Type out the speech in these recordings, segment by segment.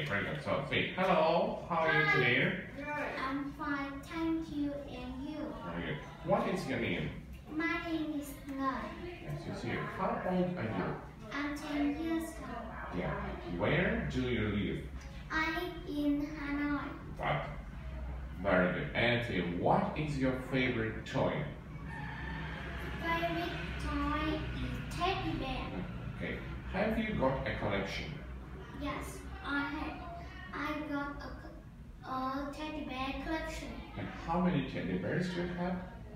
very good. So say hello. How are you today? Good. I'm fine, thank you, and you? Very good. What is your name? My name is Ngân. Yes, you see. How old are you? I'm 10 years old. Yeah. Where do you live? I live in Hanoi. Right. Very good. And say, what is your favorite toy? Favorite toy is teddy bear. Okay. Have you got a collection? Yes, I have. I got a teddy bear collection. And how many teddy bears do you have?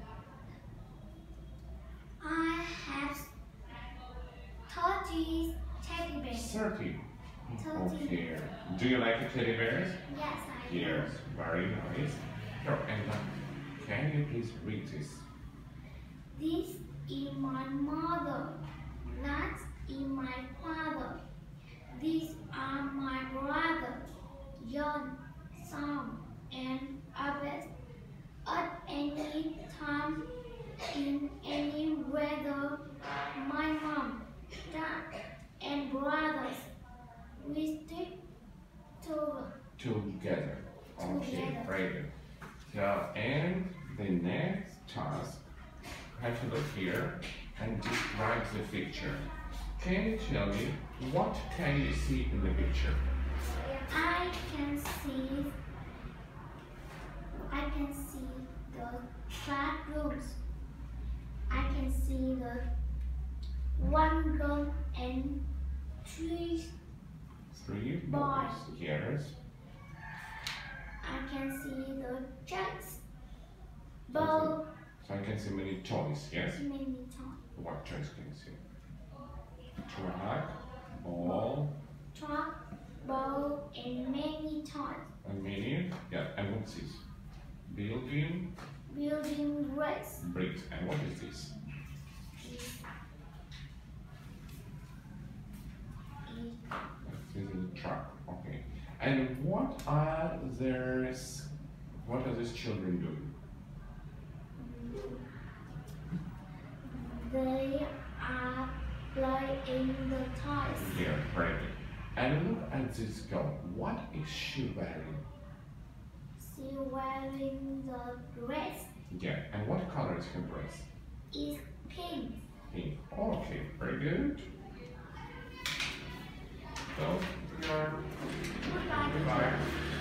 I have 30 teddy bears. 30. 30. Okay. Do you like the teddy bears? Yes, I do. Yes. Very nice. So, and can you please read this? This is my mother. That is my father. These are my brother, John, Sam, and Abed. At any time, in any weather, my mom, dad, and brothers, we stick together. Together. Okay, Together. very good. So, and the next task, have to look here and describe the picture. Can you tell me what can you see in the picture? I can see the classrooms. I can see the one girl and three. Three Boys. Yes. I can see the checks, ball, So I can see many toys, yes? many toys, What toys can you see? Truck, ball, truck, ball, and many toys. and many. Yeah, and what's this? Building, Building race. bricks. And what is this? This is a truck. Okay. And what are these children doing? They are playing the toys. Yeah, very good. And look at this girl. What is she wearing? She wearing the dress Yeah, and what color is her dress? is pink. Pink. Okay, very good. So, Goodbye. goodbye.